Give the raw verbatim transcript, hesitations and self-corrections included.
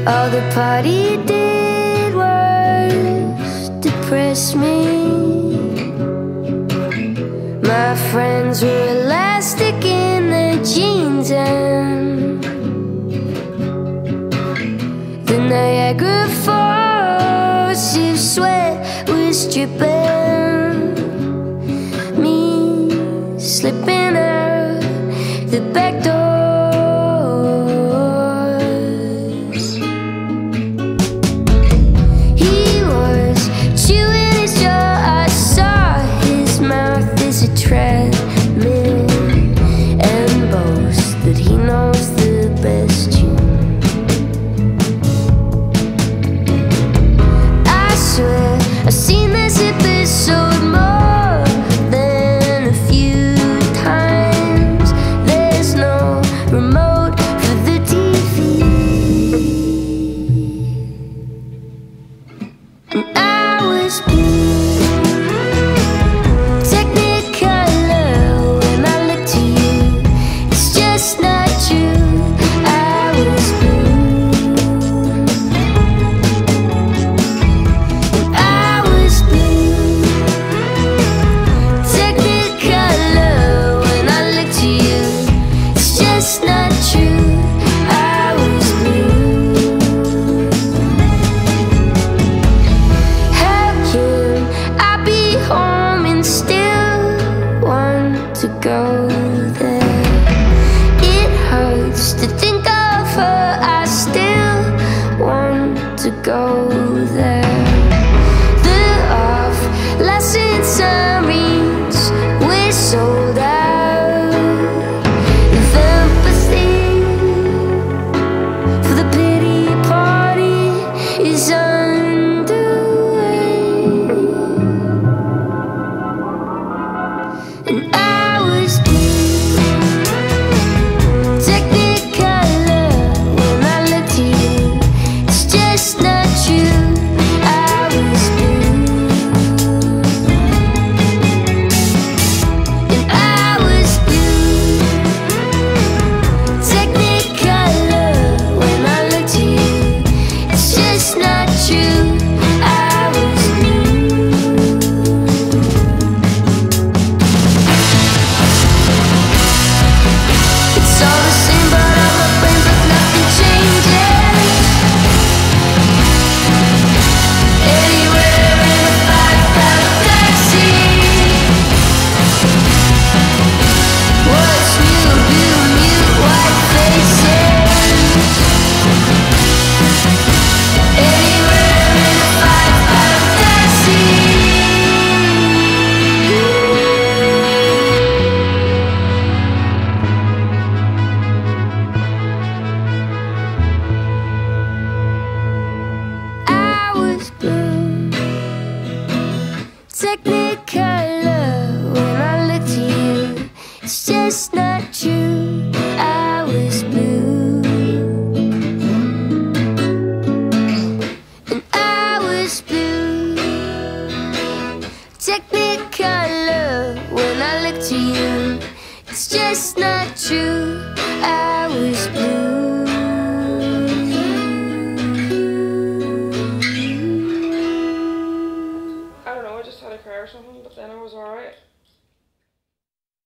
All the party did was depress me. My friends were elastic in their jeans, and the Niagara Falls of sweat was dripping. Me slipping out the back door. He was chewing his jaw. I saw his mouth as a treadmill, and boasts that he knows the best tune. I swear I've seen this episode more than a few times. There's no remote for the T V, and I was blue, Technicolor. When I look to you, it's just not true. I was blue, and I was blue, Technicolor. When I look to you, it's just not true. I was blue. How can I be home and still want to go there? It hurts to think of her. I still want to go there. The off license sirens, we're sold out of empathy, for the pity party is underway. And I was blue, Technicolor. When I look to you, it's just not true. I was blue, and I was blue, Technicolor. When I look to you, it's just not true. I was blue. It's all the same, but on my brain, but nothing changes. Anywhere in a five-pound taxi. What's new? Blue, mute, white faces. Anywhere in a five-pound taxi. I was blue, Technicolor. When I look to you, it's just not true. I was blue, and I was blue, Technicolor. When I look to you, it's just not true. I was blue.